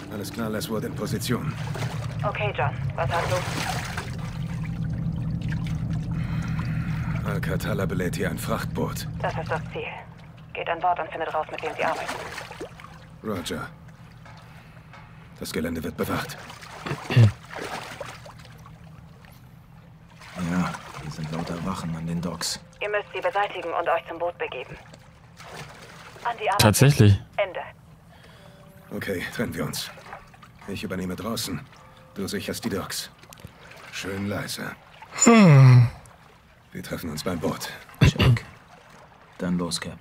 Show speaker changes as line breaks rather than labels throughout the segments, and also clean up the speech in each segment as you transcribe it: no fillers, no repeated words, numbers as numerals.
Alles klar, Leswood in Position.
Okay, John. Was hast du?
Al-Qatala belädt hier ein Frachtboot.
Das ist das Ziel. Geht an Bord und findet raus, mit wem sie arbeiten.
Roger. Das Gelände wird bewacht.
Ja, hier sind lauter Wachen an den Docks.
Ihr müsst sie beseitigen und euch zum Boot begeben. An die Arbeit.
Tatsächlich.
Ende.
Okay, trennen wir uns. Ich übernehme draußen. Du sicherst die Docks. Schön leise. Wir treffen uns beim Boot.
Check. Dann los, Cap.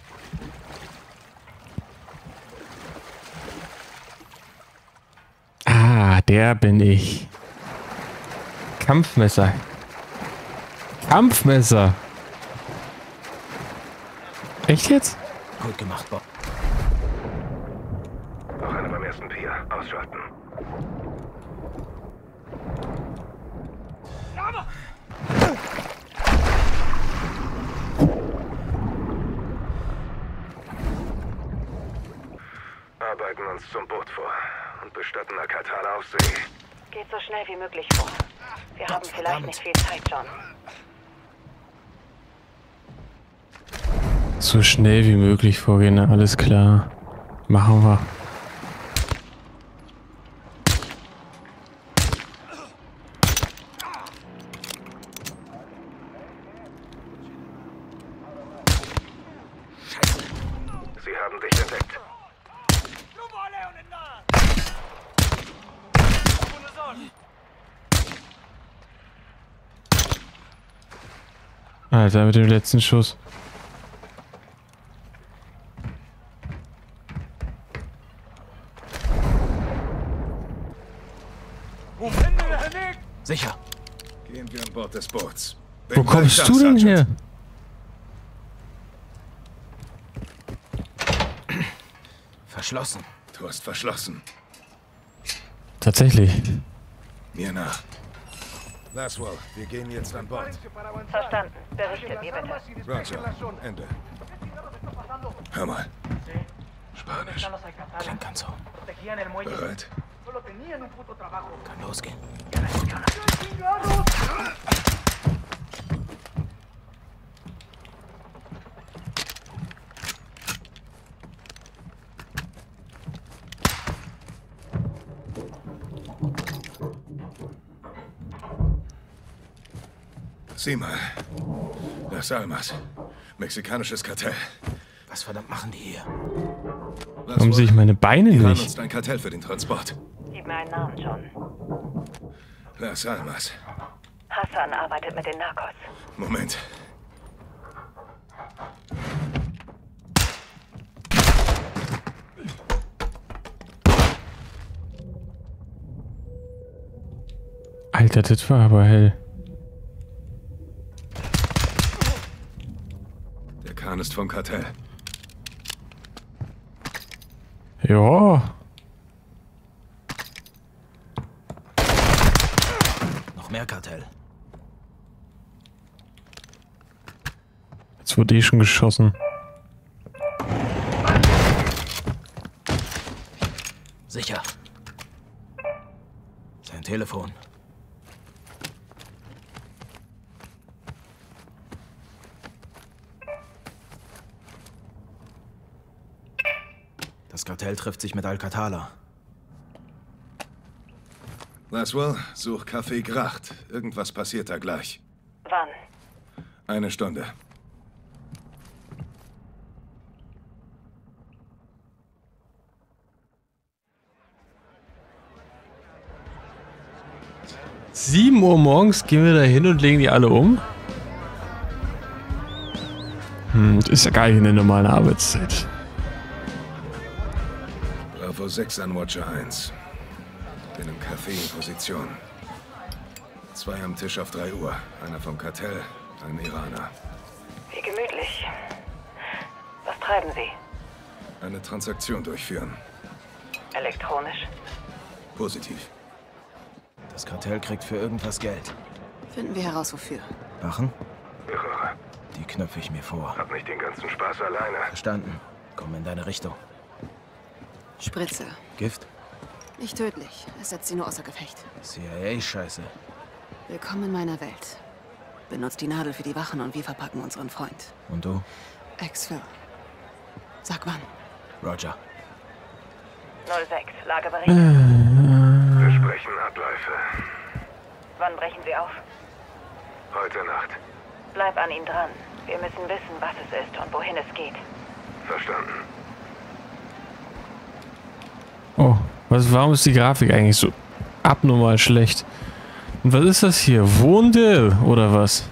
Ah, der bin ich. Kampfmesser. Kampfmesser. Echt jetzt?
Gut gemacht, Bob.
Noch einer beim ersten Pier. Ausschalten. Arbeiten uns zum Boot vor und bestatten Al-Qatala auf See.
Geht so schnell wie möglich vor. Wir haben vielleicht nicht viel Zeit, John.
So schnell wie möglich vorgehen, alles klar. Machen wir.
Sie haben dich entdeckt.
Alter, mit dem letzten Schuss.
Sicher.
Gehen wir an Bord des Boots.
Wo kommst du denn her?
Verschlossen.
Du hast verschlossen.
Tatsächlich.
Mir nach. Laswell, wir gehen jetzt an Bord.
Verstanden. Berichtet mir bitte.
Roger, Ende. Hör mal. Spanisch.
Klingt ganz so.
Bereit?
Kann losgehen.
Sieh mal. Las Almas. Mexikanisches Kartell.
Was verdammt machen die hier?
Warum sehe ich meine Beine
Wir haben
nicht?
uns ein Kartell für den Transport.
Gib mir einen Namen, John.
Las Almas.
Hassan arbeitet mit den Narcos.
Moment.
Alter, das war aber hell.
Der Kahn ist vom Kartell.
Ja.
Noch mehr Kartell.
Jetzt wurde schon geschossen.
Sicher. Sein Telefon. Das Kartell trifft sich mit Al-Qatala.
Laswell, such Café Gracht. Irgendwas passiert da gleich.
Wann?
1 Stunde.
Sieben Uhr morgens gehen wir da hin und legen die alle um? Das ist ja gar nicht eine normale Arbeitszeit.
Bravo 6 an Watcher 1. Bin im Café in Position. 2 am Tisch auf 3 Uhr. Einer vom Kartell, ein Iraner.
Wie gemütlich. Was treiben Sie?
Eine Transaktion durchführen.
Elektronisch?
Positiv.
Das Kartell kriegt für irgendwas Geld.
Finden wir heraus, wofür.
Wachen?
Irre.
Die knöpfe ich mir vor.
Hab nicht den ganzen Spaß alleine.
Verstanden. Komm in deine Richtung.
Spritze.
Gift?
Nicht tödlich. Es setzt sie nur außer Gefecht.
CIA-Scheiße.
Willkommen in meiner Welt. Benutzt die Nadel für die Wachen und wir verpacken unseren Freund.
Und du?
Ex-Phil. Sag wann.
Roger.
06, Lagebericht.
Besprechen Abläufe.
Wann brechen Sie auf?
Heute Nacht.
Bleib an ihm dran. Wir müssen wissen, was es ist und wohin es geht.
Verstanden.
Oh, warum ist die Grafik eigentlich so abnormal schlecht? Und was ist das hier? Wohndil oder was?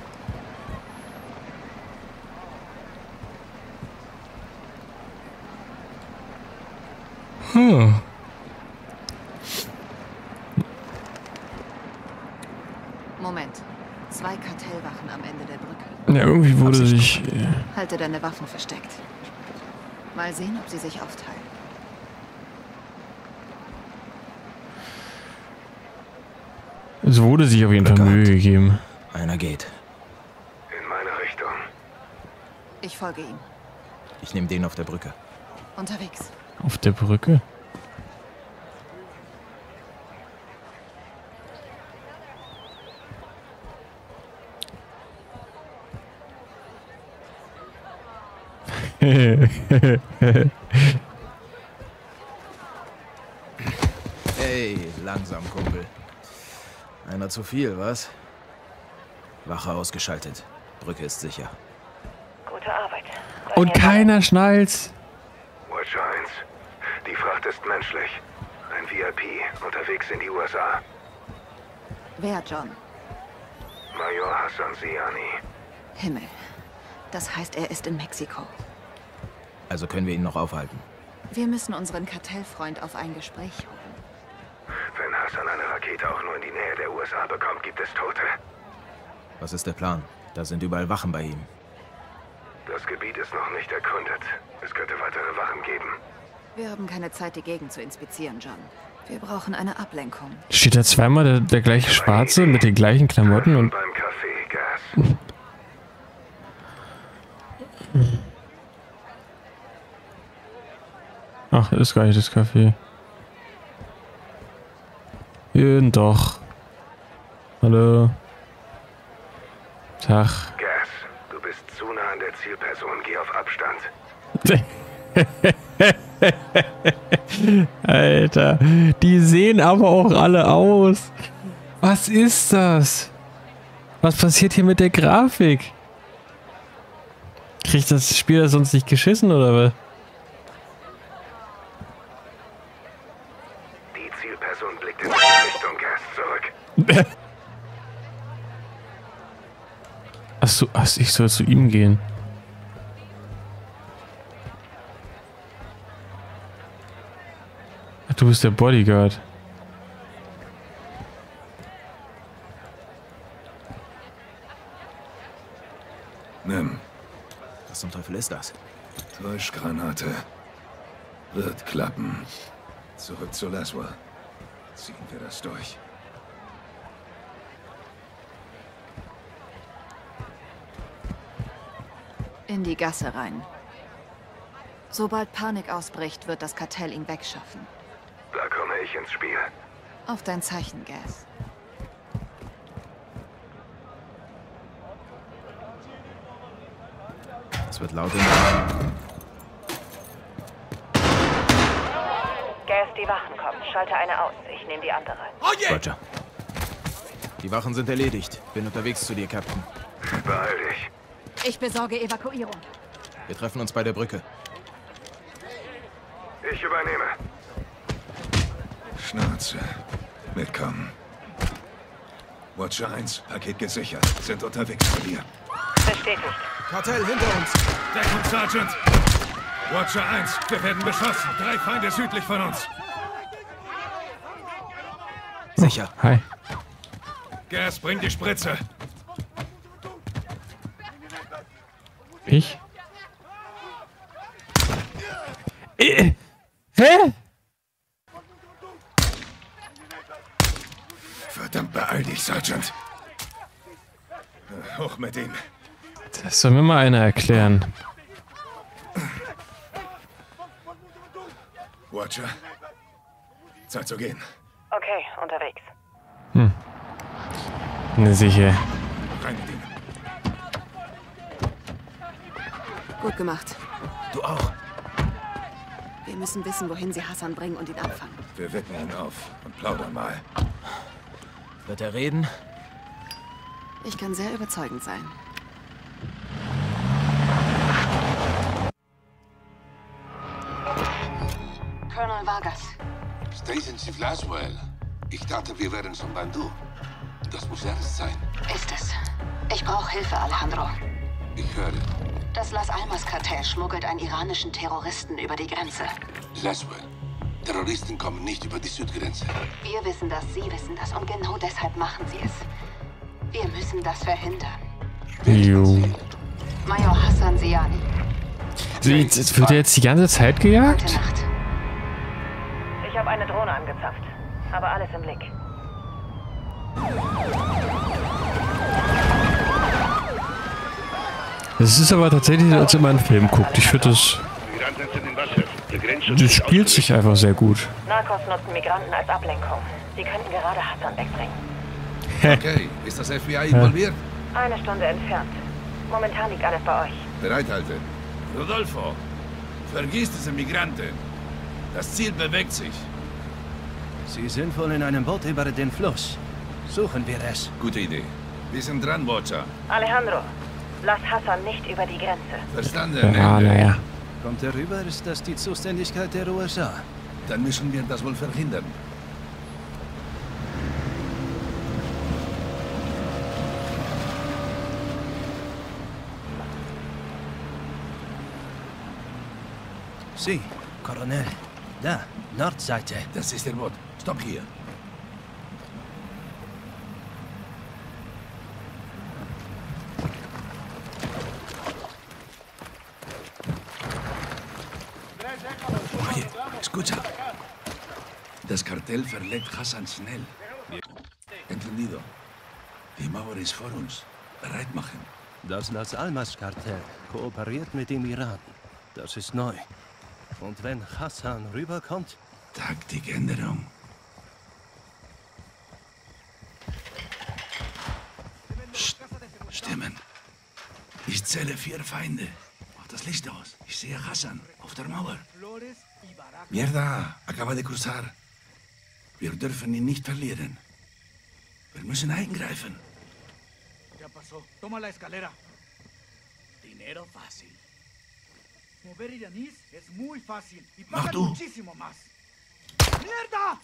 Moment. 2 Kartellwachen am Ende der Brücke.
Ja, irgendwie wurde sich...
Halte deine Waffen versteckt. Mal sehen, ob sie sich aufteilen.
Es wurde sich auf jeden Fall Mühe gegeben.
Einer geht.
In meine Richtung.
Ich folge ihm.
Ich nehme den auf der Brücke.
Unterwegs.
Auf der Brücke?
Hey, langsam, Kumpel. Einer zu viel, was? Wache ausgeschaltet. Brücke ist sicher.
Gute Arbeit.
Und keiner schnallt's.
Watcher 1. Die Fracht ist menschlich. Ein VIP, unterwegs in die USA.
Wer, John?
Major Hassan Siani.
Himmel. Das heißt, er ist in Mexiko.
Also können wir ihn noch aufhalten.
Wir müssen unseren Kartellfreund auf ein Gespräch holen.
Wenn Hassan eine Rakete auch nur in die Nähe der USA bekommt, gibt es Tote.
Was ist der Plan? Da sind überall Wachen bei ihm.
Das Gebiet ist noch nicht erkundet. Es könnte weitere Wachen geben.
Wir haben keine Zeit, die Gegend zu inspizieren, John. Wir brauchen eine Ablenkung.
Steht da zweimal der gleiche Schwarze mit den gleichen Klamotten und...
Beim Café, Gas.
Ach, ist gar nicht das Café. Doch. Hallo. Tag.
Gas, du bist zu nah an der Zielperson. Geh auf Abstand.
Alter, die sehen aber auch alle aus. Was ist das? Was passiert hier mit der Grafik? Kriegt das Spiel das sonst nicht geschissen oder was?
Die Zielperson blickt in deine Richtung, Gas, zurück.
Achso, ich soll zu ihm gehen. Ach, du bist der Bodyguard.
Nimm.
Was zum Teufel ist das?
Täuschgranate. Wird klappen. Zurück zu Laswell. Ziehen wir das durch.
In die Gasse rein. Sobald Panik ausbricht, wird das Kartell ihn wegschaffen.
Da komme ich ins Spiel.
Auf dein Zeichen, Gas.
Es wird laut in der...
Gas, die Wachen kommen. Schalte eine aus. Ich nehme die andere.
Roger. Die Wachen sind erledigt. Bin unterwegs zu dir, Captain.
Beeil dich.
Ich besorge Evakuierung.
Wir treffen uns bei der Brücke.
Ich übernehme. Schnauze. Mitkommen. Watcher 1, Paket gesichert. Sind unterwegs zu dir.
Bestätigt.
Kartell hinter uns!
Deckung, Sergeant! Watcher 1, wir werden beschossen. 3 Feinde südlich von uns.
Sicher.
Hi.
Gas, bring die Spritze.
Ich? Hä?
Verdammt, beeil dich, Sergeant. Hoch mit ihm.
Das soll mir mal einer erklären.
Watcher. Zeit zu gehen.
Okay, unterwegs.
Ne, sicher.
Rein mit ihm.
Gut gemacht.
Du auch.
Wir müssen wissen, wohin sie Hassan bringen und ihn abfangen.
Wir wecken ihn auf und plaudern mal.
Wird er reden?
Ich kann sehr überzeugend sein. Colonel Vargas.
Station Chief Laswell. Ich dachte, wir wären schon beim Du. Das muss ernst sein.
Ist es. Ich brauche Hilfe, Alejandro.
Ich höre.
Das Las Almas-Kartell schmuggelt einen iranischen Terroristen über die Grenze.
Laswell. Terroristen kommen nicht über die Südgrenze.
Wir wissen das, Sie wissen das und genau deshalb machen Sie es. Wir müssen das verhindern.
Jo.
Major Hassan Siani.
Jetzt wird er jetzt die ganze Zeit gejagt?
Heute Nacht.
Ich habe eine Drohne angezapft. Aber alles im Blick.
Das ist aber tatsächlich, als wenn man einen Film guckt. Ich finde, das spielt sich einfach sehr gut.
Narcos nutzen Migranten als Ablenkung. Sie könnten gerade Hassan wegbringen.
Okay, ist das FBI involviert?
Eine Stunde entfernt. Momentan liegt alles bei euch.
Bereithalten.
Rodolfo, vergiss diese Migranten. Das Ziel bewegt sich.
Sie sind wohl in einem Boot über den Fluss. Suchen wir es.
Gute Idee.
Wir sind dran, Watcher.
Alejandro, lass Hassan nicht über die Grenze.
Verstanden?
Ja,
Ende.
naja.
Kommt er rüber, ist das die Zuständigkeit der USA.
Dann müssen wir das wohl verhindern.
Sie, Colonel. Da, Nordseite.
Das ist der Boot. Stopp hier. Oye, escucha. Das Kartell verlegt Hassan schnell. Entendido. Die Mauer ist vor uns. Bereit machen.
Das Las Almas-Kartell kooperiert mit dem Iran. Das ist neu. Und wenn Hassan rüberkommt?
Taktikänderung. Psst. Stimmen. Ich zähle 4 Feinde. Mach das Licht aus. Ich sehe Hassan auf der Mauer. Mierda, acaba de cruzar. Wir dürfen ihn nicht verlieren. Wir müssen eingreifen.
Ya pasó. Toma la escalera. Dinero fácil. Mover iraníes es muy fácil y pagan
tú.
muchísimo más. ¡Mierda!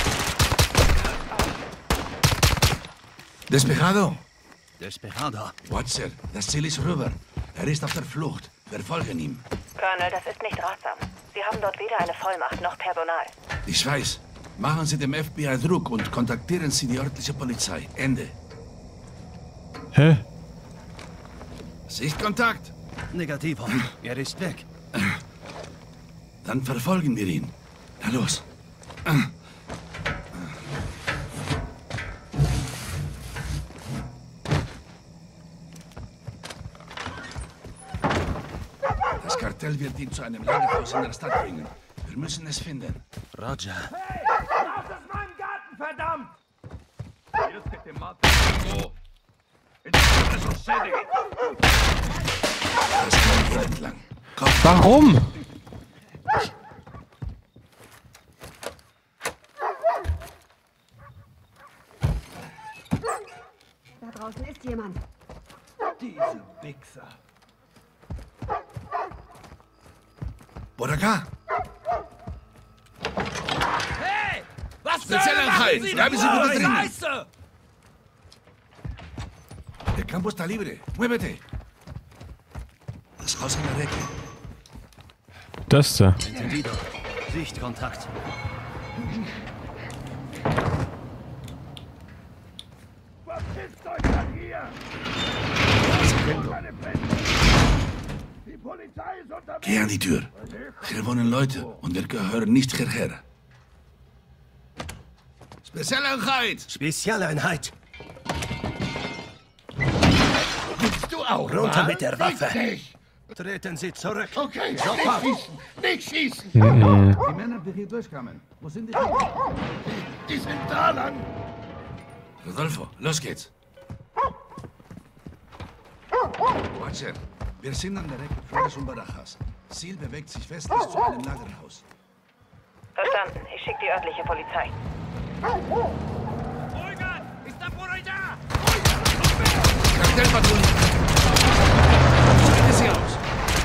Despejado.
Despejado.
Watcher, das Ziel ist rüber. Er ist auf der Flucht. Wir folgen ihm.
Colonel, das ist nicht ratsam. Sie haben dort weder eine Vollmacht noch Personal.
Ich weiß. Machen Sie dem FBI Druck und kontaktieren Sie die örtliche Polizei. Ende.
Hä?
Sichtkontakt.
Negativo. Er ist weg.
Dann verfolgen wir ihn. Na los. Das Kartell wird ihn zu einem Lagerhaus in der Stadt bringen. Wir müssen es finden.
Roger.
¡Hey! ¡Raus aus meinem Garten, verdammt!
Das kommt hier entlang. Komm.
Warum?
Da draußen ist jemand.
Diese Wichser.
Por acá.
Hey! Was
Spezialeinheit! Bleiben Sie bitte drinnen!
Scheiße!
El campo está libre. Muévete. Das Haus an der Ecke.
Das da.
Entendido. Sichtkontakt.
Verpisst euch von hier! Die Polizei ist unterwegs!
Geh an die Tür. Hier wohnen Leute und wir gehören nicht hierher. Spezialeinheit!
Spezialeinheit.
Du auch,
Runter
Mann.
mit der Waffe.
Fick dich.
Treten Sie zurück.
Okay,
Sofort.
nicht schießen!
Die Männer, die hier durchkamen, wo sind die?
Die sind da lang!
Rodolfo, los geht's. Watcher, wir sind an der Ecke Flores und Barajas. Ziel bewegt sich westlich zu einem Lagerhaus.
Verstanden. Ich schicke die örtliche Polizei.
Kartellpatrouille! Schneide sie aus!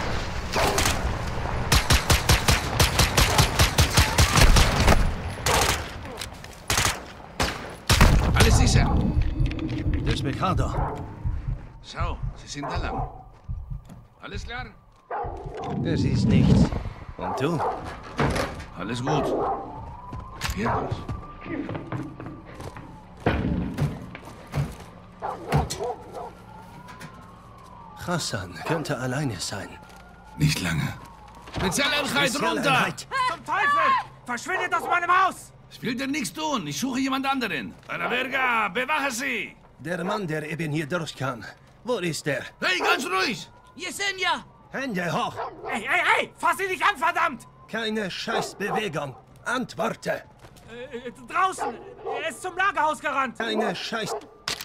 Alles sicher!
Despejado.
Schau, sie sind da lang. Alles klar?
Es ist nichts. Und du?
Alles gut. Vierlos.
Hassan könnte alleine sein.
Nicht lange. Spezialeinheit runter!
Spezialeinheit.
Zum Teufel! Verschwindet aus meinem Haus!
Ich will dir nichts tun. Ich suche jemand anderen. Ana Verga, bewache sie!
Der Mann, der eben hier durchkam. Wo ist er?
Hey, ganz ruhig!
Yesenia!
Hände hoch!
Ey! Fass ihn nicht an, verdammt!
Keine Scheißbewegung. Antworte!
Draußen! Er ist zum Lagerhaus gerannt!
Keine Scheiß...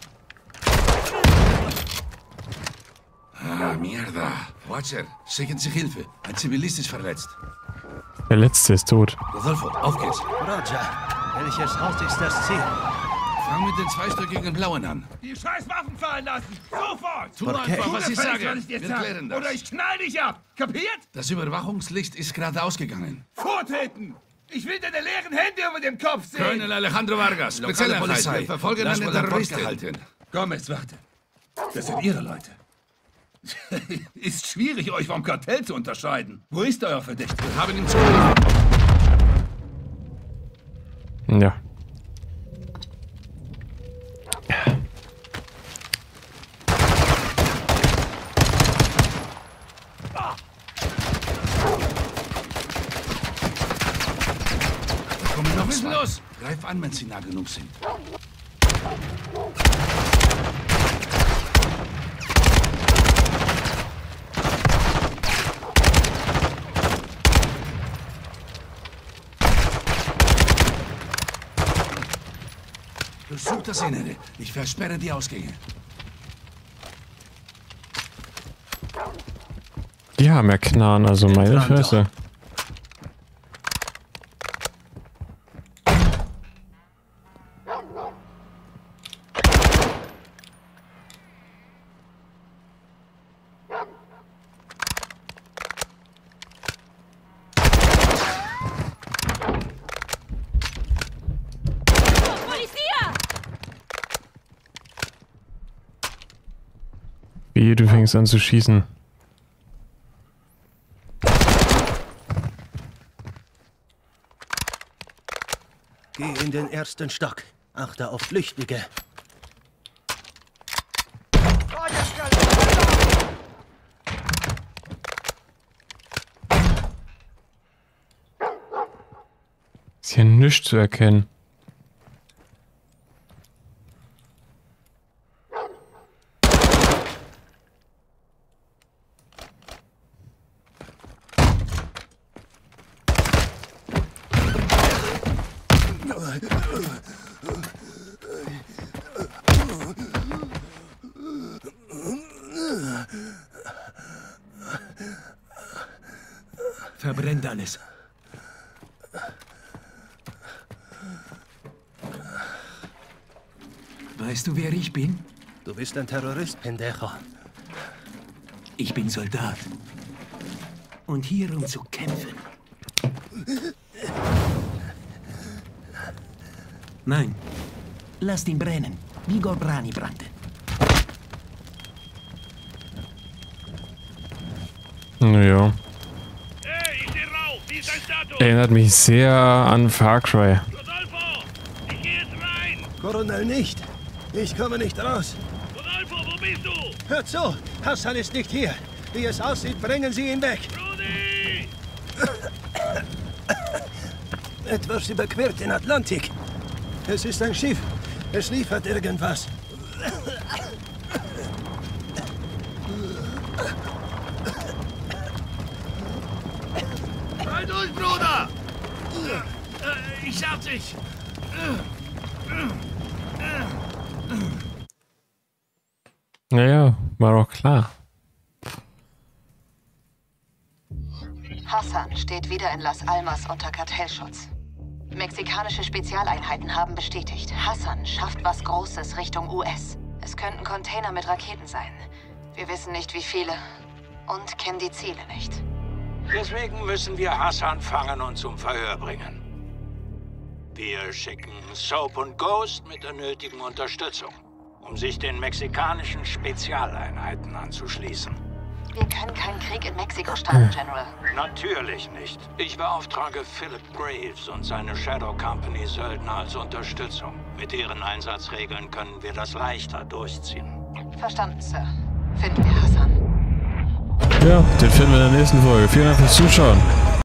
Ah, mierda. Watcher, schicken Sie Hilfe. Ein Zivilist ist verletzt.
Der Letzte ist tot.
Rodolfo, auf geht's.
Roger, welches Haus ist das Ziel?
Fang mit den zweistöckigen Blauen an.
Die scheiß Waffen fallen lassen! Sofort!
Tu einfach, was ich sage. Wir
sagen.
klären das.
Oder ich knall dich ab! Kapiert?
Das Überwachungslicht ist gerade ausgegangen.
Vortreten! Ich will deine leeren Hände über dem Kopf sehen!
Colonel Alejandro Vargas, spezielle Polizei. Wir verfolgen einen Terroristen.
Gomez, warte. Das sind Ihre Leute. Ist schwierig, euch vom Kartell zu unterscheiden. Wo ist euer Verdächtiger?
Wir haben ihn zugeliefert.
Ja.
Kommen noch was los. Greif an, wenn sie nah genug sind. Durchsuch das Innere. Ich versperre die Ausgänge.
Die haben ja Knarren, also meine Fresse. Wie, du fängst an zu schießen.
Geh in den ersten Stock. Achte auf Flüchtige.
Ist hier nichts zu erkennen.
Verbrennt alles.
Weißt du, wer ich bin?
Du bist ein Terrorist, Pendejo.
Ich bin Soldat. Und hier, um zu kämpfen. Nein. Lasst ihn brennen, wie Gorbrani brannte.
Naja. Erinnert mich sehr an Far Cry.
Rodolfo, ich gehe jetzt rein.
Coronel, nicht. Ich komme nicht raus.
Rodolfo, wo bist du?
Hört zu, Hassan ist nicht hier. Wie es aussieht, bringen Sie ihn weg.
Rudi!
Etwas überquert den Atlantik. Es ist ein Schiff. Es liefert irgendwas.
durch, Bruder! Ich hab dich!
Naja, war doch klar.
Hassan steht wieder in Las Almas unter Kartellschutz. Mexikanische Spezialeinheiten haben bestätigt, Hassan schafft was Großes Richtung US. Es könnten Container mit Raketen sein. Wir wissen nicht, wie viele und kennen die Ziele nicht.
Deswegen müssen wir Hassan fangen und zum Verhör bringen. Wir schicken Soap und Ghost mit der nötigen Unterstützung, um sich den mexikanischen Spezialeinheiten anzuschließen.
Wir können keinen Krieg in Mexiko starten, General.
Natürlich nicht. Ich beauftrage Philip Graves und seine Shadow Company Söldner als Unterstützung. Mit deren Einsatzregeln können wir das leichter durchziehen.
Verstanden, Sir. Finden wir Hassan.
Ja, den finden wir in der nächsten Folge. Vielen Dank fürs Zuschauen.